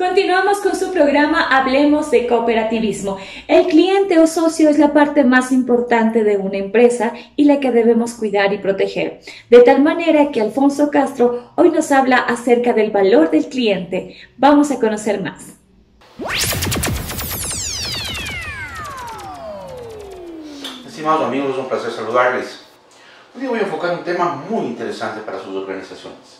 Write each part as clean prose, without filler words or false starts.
Continuamos con su programa Hablemos de Cooperativismo. El cliente o socio es la parte más importante de una empresa y la que debemos cuidar y proteger. De tal manera que Alfonso Castro hoy nos habla acerca del valor del cliente. Vamos a conocer más. Estimados amigos, es un placer saludarles. Hoy día voy a enfocar un tema muy interesante para sus organizaciones.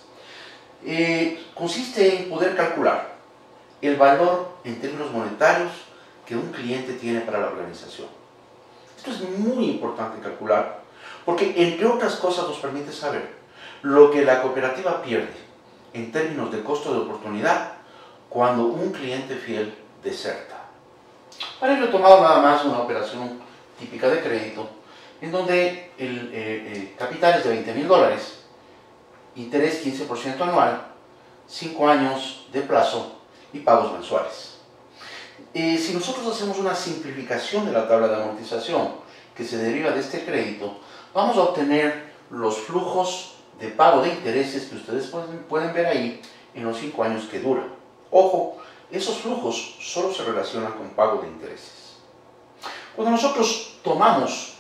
Consiste en poder calcular el valor en términos monetarios que un cliente tiene para la organización. Esto es muy importante calcular porque, entre otras cosas, nos permite saber lo que la cooperativa pierde en términos de costo de oportunidad cuando un cliente fiel deserta. Para ello he tomado nada más una operación típica de crédito en donde el capital es de $20,000, interés 15% anual, 5 años de plazo y pagos mensuales. Si nosotros hacemos una simplificación de la tabla de amortización que se deriva de este crédito, vamos a obtener los flujos de pago de intereses que ustedes pueden ver ahí en los 5 años que dura. Ojo, esos flujos solo se relacionan con pago de intereses. Cuando nosotros tomamos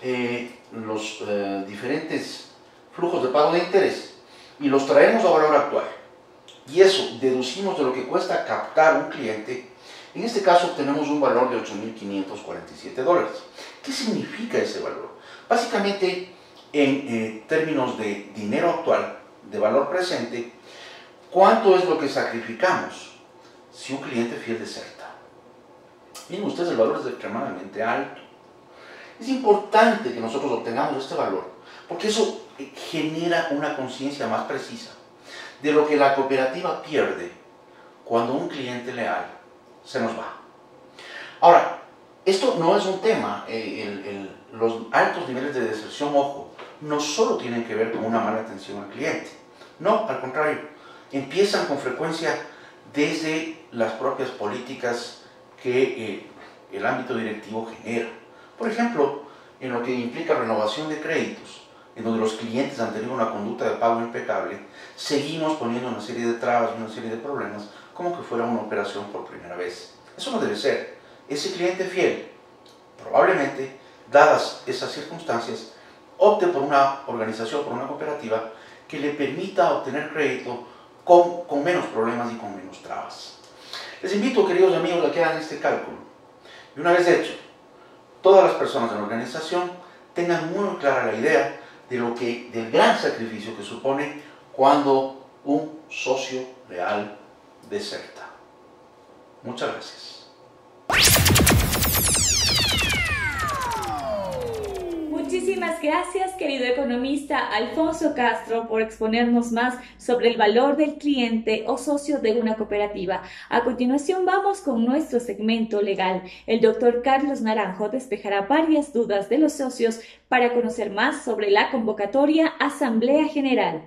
los diferentes flujos de pago de interés y los traemos a valor actual, y eso deducimos de lo que cuesta captar un cliente, en este caso obtenemos un valor de $8,547. ¿Qué significa ese valor? Básicamente, en términos de dinero actual, de valor presente, ¿cuánto es lo que sacrificamos si un cliente fiel deserta? Miren ustedes, el valor es extremadamente alto. Es importante que nosotros obtengamos este valor, porque eso genera una conciencia más precisa de lo que la cooperativa pierde cuando un cliente leal se nos va. Ahora, esto no es un tema, los altos niveles de deserción, ojo, no solo tienen que ver con una mala atención al cliente. No, al contrario, empiezan con frecuencia desde las propias políticas que el ámbito directivo genera. Por ejemplo, en lo que implica renovación de créditos, en donde los clientes han tenido una conducta de pago impecable, seguimos poniendo una serie de trabas y una serie de problemas como que fuera una operación por primera vez. Eso no debe ser. Ese cliente fiel, probablemente, dadas esas circunstancias, opte por una organización, por una cooperativa que le permita obtener crédito con menos problemas y con menos trabas. Les invito, queridos amigos, a que hagan este cálculo. Y una vez hecho, todas las personas de la organización tengan muy clara la idea del gran sacrificio que supone cuando un socio leal deserta. Muchas gracias. Muchísimas gracias, querido economista Alfonso Castro, por exponernos más sobre el valor del cliente o socio de una cooperativa. A continuación vamos con nuestro segmento legal. El doctor Carlos Naranjo despejará varias dudas de los socios para conocer más sobre la convocatoria Asamblea General.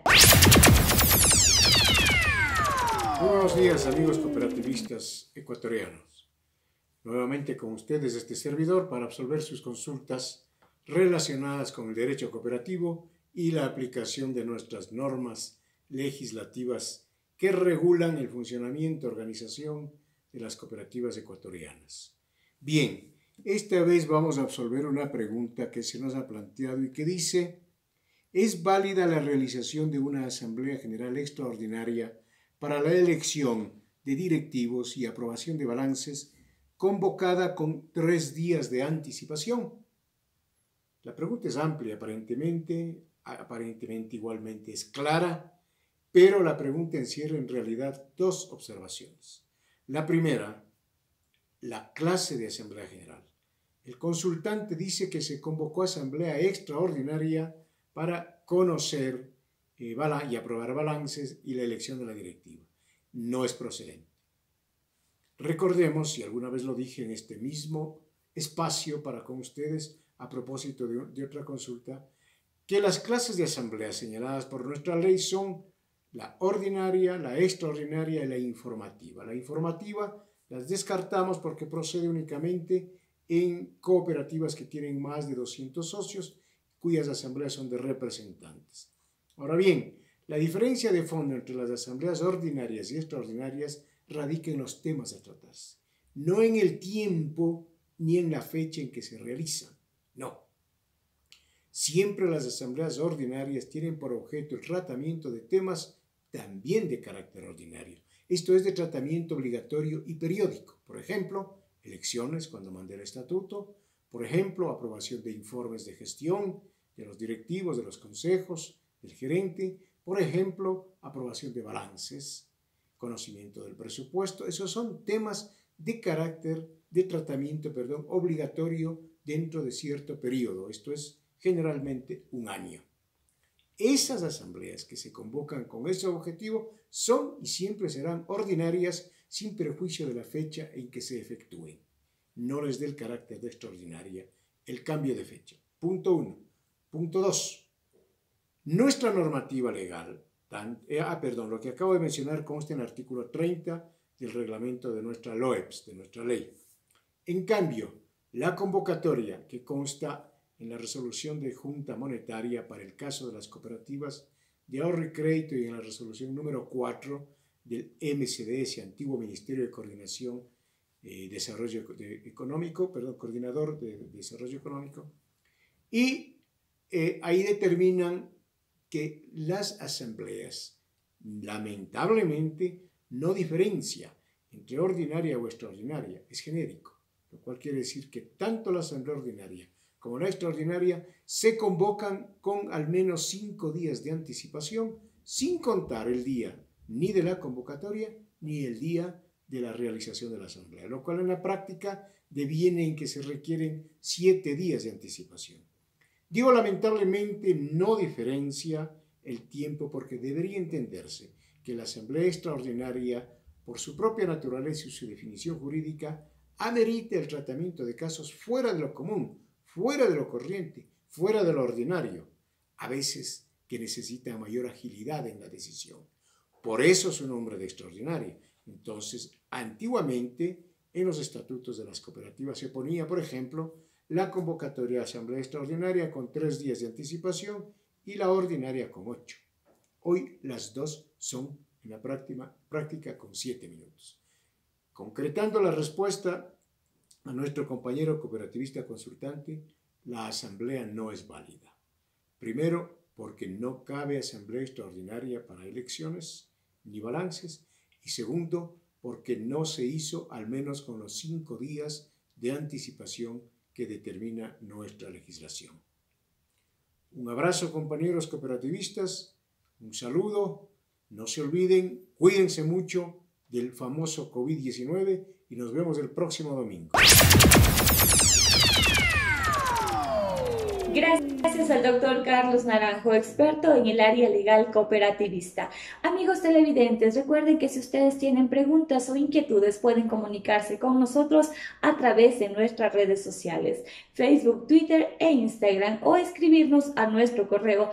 Muy buenos días, amigos cooperativistas ecuatorianos. Nuevamente con ustedes este servidor para absolver sus consultas relacionadas con el derecho cooperativo y la aplicación de nuestras normas legislativas que regulan el funcionamiento y organización de las cooperativas ecuatorianas. Bien, esta vez vamos a absolver una pregunta que se nos ha planteado y que dice: ¿es válida la realización de una Asamblea General Extraordinaria para la elección de directivos y aprobación de balances convocada con 3 días de anticipación? La pregunta es amplia, aparentemente igualmente es clara, pero la pregunta encierra en realidad 2 observaciones. La primera, la clase de Asamblea General. El consultante dice que se convocó a Asamblea Extraordinaria para conocer y aprobar balances y la elección de la directiva. No es procedente. Recordemos, y alguna vez lo dije en este mismo espacio para con ustedes, a propósito de otra consulta, que las clases de asamblea señaladas por nuestra ley son la ordinaria, la extraordinaria y la informativa. La informativa las descartamos porque procede únicamente en cooperativas que tienen más de 200 socios, cuyas asambleas son de representantes. Ahora bien, la diferencia de fondo entre las asambleas ordinarias y extraordinarias radica en los temas a tratarse, no en el tiempo ni en la fecha en que se realizan. No. Siempre las asambleas ordinarias tienen por objeto el tratamiento de temas también de carácter ordinario. Esto es de tratamiento obligatorio y periódico. Por ejemplo, elecciones cuando mande el estatuto. Por ejemplo, aprobación de informes de gestión de los directivos, de los consejos, del gerente. Por ejemplo, aprobación de balances, conocimiento del presupuesto. Esos son temas de carácter de tratamiento, obligatorio dentro de cierto periodo. Esto es generalmente un año. Esas asambleas que se convocan con ese objetivo son y siempre serán ordinarias sin perjuicio de la fecha en que se efectúen. No les dé el carácter de extraordinaria el cambio de fecha. Punto 1. Punto 2. Nuestra normativa legal, lo que acabo de mencionar consta en el artículo 30 del reglamento de nuestra LOEPS, de nuestra ley. En cambio, la convocatoria que consta en la resolución de Junta Monetaria para el caso de las cooperativas de ahorro y crédito y en la resolución número 4 del MCDS, antiguo Ministerio de Coordinación Coordinador de Desarrollo Económico, y ahí determinan que las asambleas, lamentablemente, no diferencia entre ordinaria o extraordinaria, es genérico, lo cual quiere decir que tanto la asamblea ordinaria como la extraordinaria se convocan con al menos 5 días de anticipación, sin contar el día ni de la convocatoria ni el día de la realización de la asamblea, lo cual en la práctica deviene en que se requieren 7 días de anticipación. Digo lamentablemente no diferencia el tiempo porque debería entenderse que la asamblea extraordinaria, por su propia naturaleza y su definición jurídica, amerita el tratamiento de casos fuera de lo común, fuera de lo corriente, fuera de lo ordinario, a veces que necesita mayor agilidad en la decisión. Por eso su nombre de extraordinaria. Entonces, antiguamente, en los estatutos de las cooperativas se ponía, por ejemplo, la convocatoria de asamblea extraordinaria con 3 días de anticipación y la ordinaria con 8. Hoy las dos son en la práctica con 7 minutos. Concretando la respuesta a nuestro compañero cooperativista consultante, la asamblea no es válida. Primero, porque no cabe asamblea extraordinaria para elecciones ni balances. Y segundo, porque no se hizo al menos con los 5 días de anticipación que determina nuestra legislación. Un abrazo, compañeros cooperativistas, un saludo, no se olviden, cuídense mucho del famoso COVID-19 y nos vemos el próximo domingo. Gracias al doctor Carlos Naranjo, experto en el área legal cooperativista. Amigos televidentes, recuerden que si ustedes tienen preguntas o inquietudes pueden comunicarse con nosotros a través de nuestras redes sociales, Facebook, Twitter e Instagram, o escribirnos a nuestro correo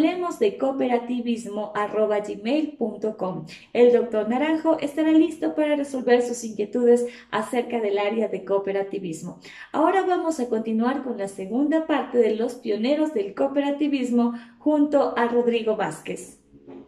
hablemosdecooperativismo@gmail.com. El doctor Naranjo estará listo para resolver sus inquietudes acerca del área de cooperativismo. Ahora vamos a continuar con la segunda parte de los pioneros del cooperativismo junto a Rodrigo Vázquez.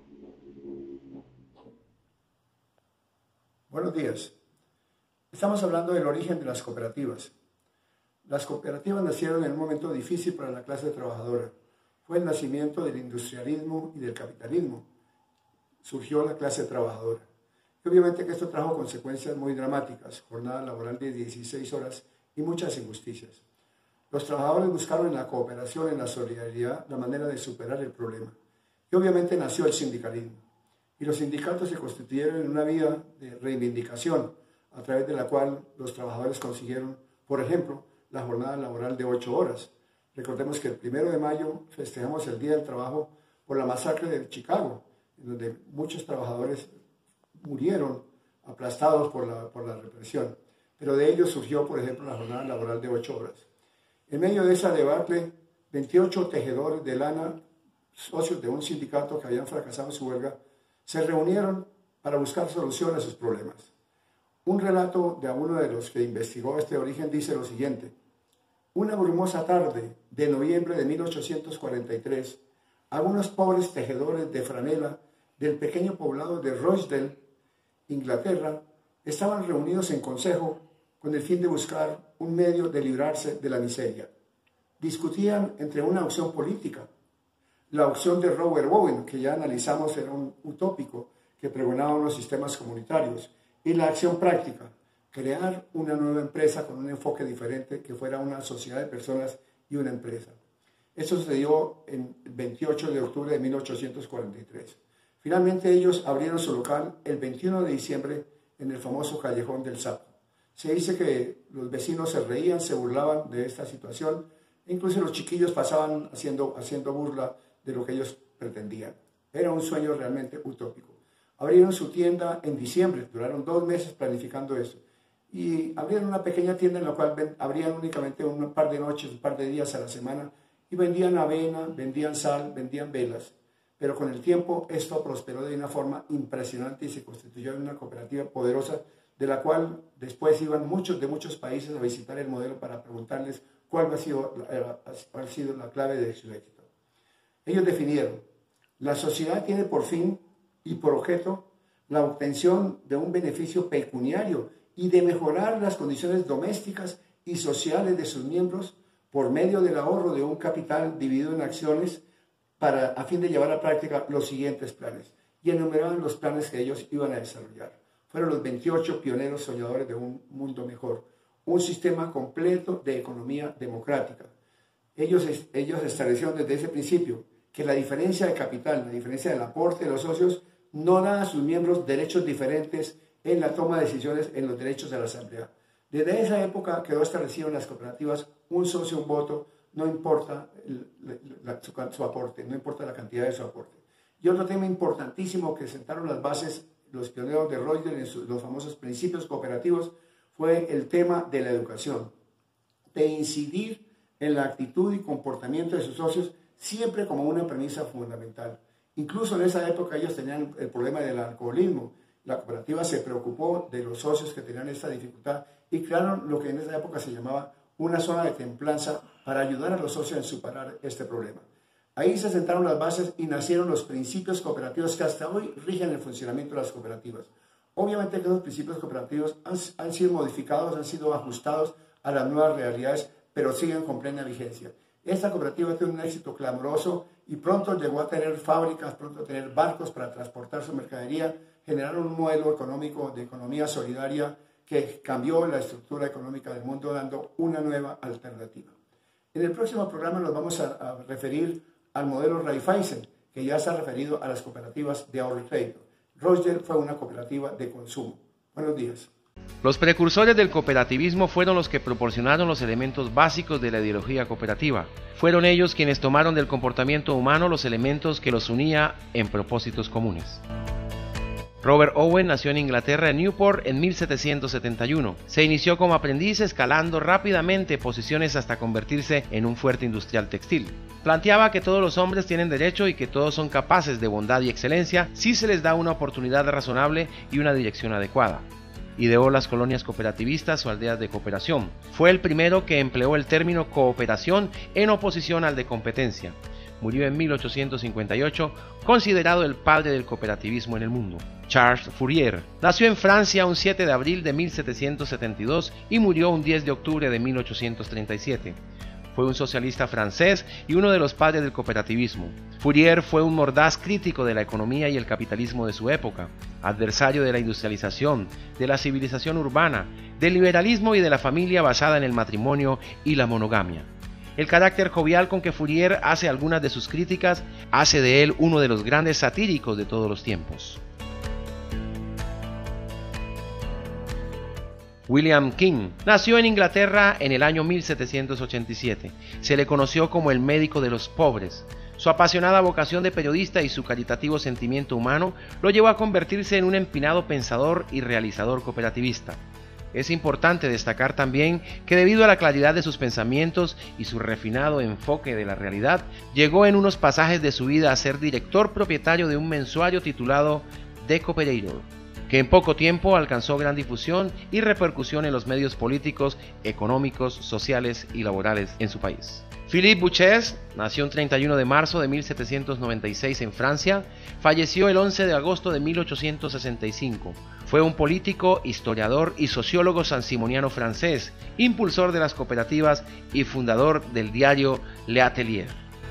Buenos días. Estamos hablando del origen de las cooperativas. Las cooperativas nacieron en un momento difícil para la clase trabajadora. Fue el nacimiento del industrialismo y del capitalismo. Surgió la clase trabajadora. Y obviamente que esto trajo consecuencias muy dramáticas, jornada laboral de 16 horas y muchas injusticias. Los trabajadores buscaron en la cooperación, en la solidaridad, la manera de superar el problema. Y obviamente nació el sindicalismo. Y los sindicatos se constituyeron en una vía de reivindicación, a través de la cual los trabajadores consiguieron, por ejemplo, la jornada laboral de 8 horas. Recordemos que el 1 de mayo festejamos el Día del Trabajo por la masacre de Chicago, en donde muchos trabajadores murieron aplastados por la represión. Pero de ello surgió, por ejemplo, la jornada laboral de 8 horas. En medio de esa debacle, 28 tejedores de lana, socios de un sindicato que habían fracasado en su huelga, se reunieron para buscar solución a sus problemas. Un relato de uno de los que investigó este origen dice lo siguiente: una brumosa tarde de noviembre de 1843, algunos pobres tejedores de franela del pequeño poblado de Rochdale, Inglaterra, estaban reunidos en consejo con el fin de buscar un medio de librarse de la miseria. Discutían entre una opción política, la opción de Robert Owen, que ya analizamos, era un utópico que pregonaba unos sistemas comunitarios, y la acción práctica, crear una nueva empresa con un enfoque diferente que fuera una sociedad de personas y una empresa. Esto sucedió el 28 de octubre de 1843. Finalmente ellos abrieron su local el 21 de diciembre en el famoso Callejón del Sapo. Se dice que los vecinos se reían, se burlaban de esta situación, e incluso los chiquillos pasaban haciendo burla de lo que ellos pretendían. Era un sueño realmente utópico. Abrieron su tienda en diciembre, duraron 2 meses planificando eso, y abrieron una pequeña tienda en la cual abrían únicamente un par de noches, un par de días a la semana, y vendían avena, vendían sal, vendían velas. Pero con el tiempo esto prosperó de una forma impresionante y se constituyó en una cooperativa poderosa, de la cual después iban muchos de muchos países a visitar el modelo para preguntarles cuál ha sido la clave de su éxito. Ellos definieron: la sociedad tiene por fin y por objeto la obtención de un beneficio pecuniario y de mejorar las condiciones domésticas y sociales de sus miembros por medio del ahorro de un capital dividido en acciones a fin de llevar a práctica los siguientes planes. Y enumeraban los planes que ellos iban a desarrollar. Fueron los 28 pioneros soñadores de un mundo mejor, un sistema completo de economía democrática. Ellos establecieron desde ese principio que la diferencia de capital, la diferencia del aporte de los socios, no da a sus miembros derechos diferentes en la toma de decisiones en los derechos de la asamblea. Desde esa época quedó establecido en las cooperativas un socio, un voto, no importa su aporte, no importa la cantidad de su aporte. Y otro tema importantísimo que sentaron las bases los pioneros de Rothschild en los famosos principios cooperativos fue el tema de la educación, de incidir en la actitud y comportamiento de sus socios siempre como una premisa fundamental. Incluso en esa época ellos tenían el problema del alcoholismo. La cooperativa se preocupó de los socios que tenían esta dificultad y crearon lo que en esa época se llamaba una zona de templanza para ayudar a los socios a superar este problema. Ahí se sentaron las bases y nacieron los principios cooperativos que hasta hoy rigen el funcionamiento de las cooperativas. Obviamente que los principios cooperativos han sido modificados, han sido ajustados a las nuevas realidades, pero siguen con plena vigencia. Esta cooperativa tiene un éxito clamoroso y pronto llegó a tener fábricas, pronto a tener barcos para transportar su mercadería, generaron un modelo económico de economía solidaria que cambió la estructura económica del mundo, dando una nueva alternativa. En el próximo programa nos vamos a referir al modelo Raiffeisen, que ya se ha referido a las cooperativas de ahorro y crédito. Rothschild fue una cooperativa de consumo. Buenos días. Los precursores del cooperativismo fueron los que proporcionaron los elementos básicos de la ideología cooperativa. Fueron ellos quienes tomaron del comportamiento humano los elementos que los unía en propósitos comunes. Robert Owen nació en Inglaterra, en Newport, en 1771. Se inició como aprendiz escalando rápidamente posiciones hasta convertirse en un fuerte industrial textil. Planteaba que todos los hombres tienen derecho y que todos son capaces de bondad y excelencia si se les da una oportunidad razonable y una dirección adecuada. Ideó las colonias cooperativistas o aldeas de cooperación. Fue el primero que empleó el término cooperación en oposición al de competencia. Murió en 1858, considerado el padre del cooperativismo en el mundo. Charles Fourier nació en Francia un 7 de abril de 1772 y murió un 10 de octubre de 1837. Fue un socialista francés y uno de los padres del cooperativismo. Fourier fue un mordaz crítico de la economía y el capitalismo de su época, adversario de la industrialización, de la civilización urbana, del liberalismo y de la familia basada en el matrimonio y la monogamia. El carácter jovial con que Fourier hace algunas de sus críticas hace de él uno de los grandes satíricos de todos los tiempos. William King nació en Inglaterra en el año 1787. Se le conoció como el médico de los pobres. Su apasionada vocación de periodista y su caritativo sentimiento humano lo llevó a convertirse en un empinado pensador y realizador cooperativista. Es importante destacar también que debido a la claridad de sus pensamientos y su refinado enfoque de la realidad, llegó en unos pasajes de su vida a ser director propietario de un mensuario titulado The Cooperator, que en poco tiempo alcanzó gran difusión y repercusión en los medios políticos, económicos, sociales y laborales en su país. Philippe Bouchez nació el 31 de marzo de 1796 en Francia, falleció el 11 de agosto de 1865. Fue un político, historiador y sociólogo sansimoniano francés, impulsor de las cooperativas y fundador del diario L'Atelier.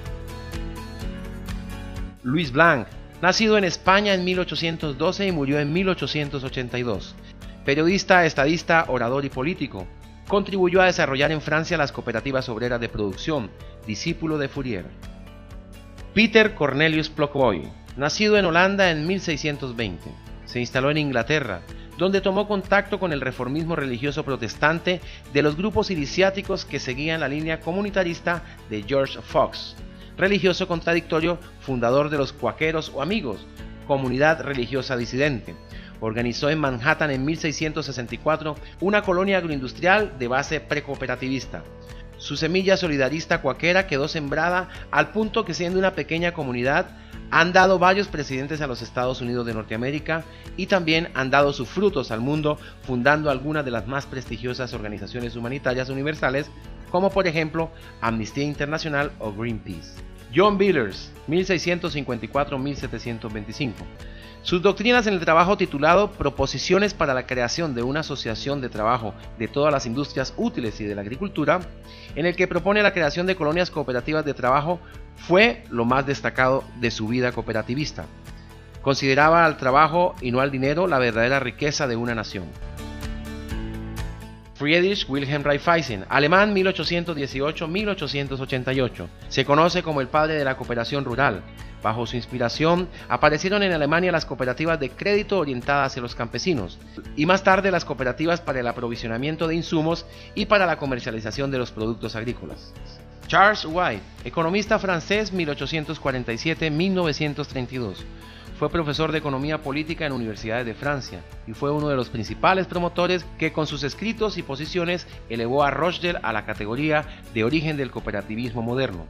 Louis Blanc, nacido en España en 1812 y murió en 1882. Periodista, estadista, orador y político. Contribuyó a desarrollar en Francia las cooperativas obreras de producción, discípulo de Fourier. Peter Cornelius Plockboy, nacido en Holanda en 1620. Se instaló en Inglaterra, donde tomó contacto con el reformismo religioso protestante de los grupos iniciáticos que seguían la línea comunitarista de George Fox, religioso contradictorio, fundador de los Cuáqueros o Amigos, comunidad religiosa disidente. Organizó en Manhattan en 1664 una colonia agroindustrial de base precooperativista. Su semilla solidarista cuáquera quedó sembrada al punto que, siendo una pequeña comunidad, han dado varios presidentes a los Estados Unidos de Norteamérica y también han dado sus frutos al mundo, fundando algunas de las más prestigiosas organizaciones humanitarias universales, como por ejemplo Amnistía Internacional o Greenpeace. John Billers, 1654-1725. Sus doctrinas en el trabajo, titulado Proposiciones para la creación de una asociación de trabajo de todas las industrias útiles y de la agricultura, en el que propone la creación de colonias cooperativas de trabajo, fue lo más destacado de su vida cooperativista. Consideraba al trabajo y no al dinero la verdadera riqueza de una nación. Friedrich Wilhelm Raiffeisen, alemán, 1818-1888. Se conoce como el padre de la cooperación rural. Bajo su inspiración aparecieron en Alemania las cooperativas de crédito orientadas hacia los campesinos y más tarde las cooperativas para el aprovisionamiento de insumos y para la comercialización de los productos agrícolas. Charles White, economista francés, 1847-1932. Fue profesor de economía política en universidades de Francia y fue uno de los principales promotores que con sus escritos y posiciones elevó a Rochdale a la categoría de origen del cooperativismo moderno.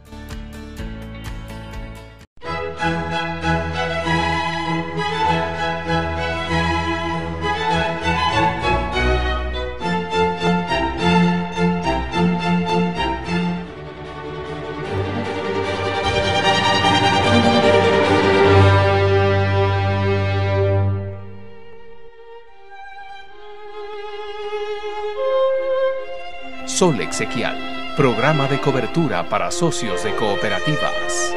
Sol Exequial, programa de cobertura para socios de cooperativas.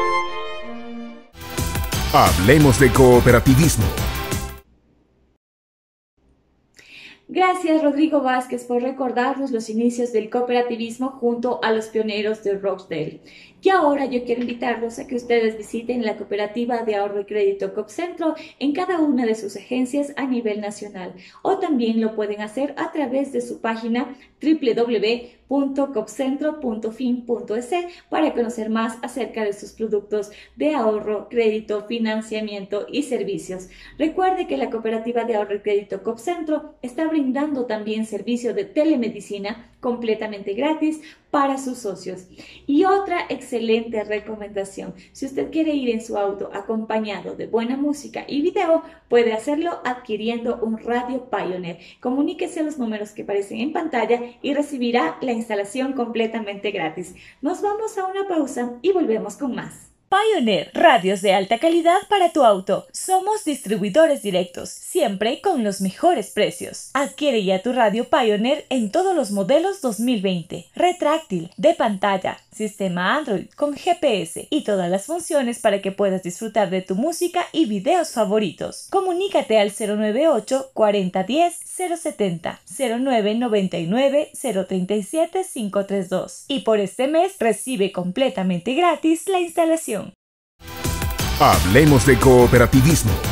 Hablemos de cooperativismo. Gracias, Rodrigo Vázquez, por recordarnos los inicios del cooperativismo junto a los pioneros de Rochdale. Y ahora yo quiero invitarlos a que ustedes visiten la cooperativa de ahorro y crédito Copcentro en cada una de sus agencias a nivel nacional, o también lo pueden hacer a través de su página www.copcentro.fin.es para conocer más acerca de sus productos de ahorro, crédito, financiamiento y servicios. Recuerde que la cooperativa de ahorro y crédito Copcentro está brindando también servicio de telemedicina completamente gratis para sus socios. Y otra excelente recomendación: si usted quiere ir en su auto acompañado de buena música y video, puede hacerlo adquiriendo un radio Pioneer. Comuníquese a los números que aparecen en pantalla y recibirá la instalación completamente gratis. Nos vamos a una pausa y volvemos con más. Pioneer, radios de alta calidad para tu auto. Somos distribuidores directos, siempre con los mejores precios. Adquiere ya tu radio Pioneer en todos los modelos 2020. Retráctil, de pantalla, sistema Android con GPS y todas las funciones para que puedas disfrutar de tu música y videos favoritos. Comunícate al 098 4010 070 0999 037 532 y por este mes recibe completamente gratis la instalación. Hablemos de cooperativismo.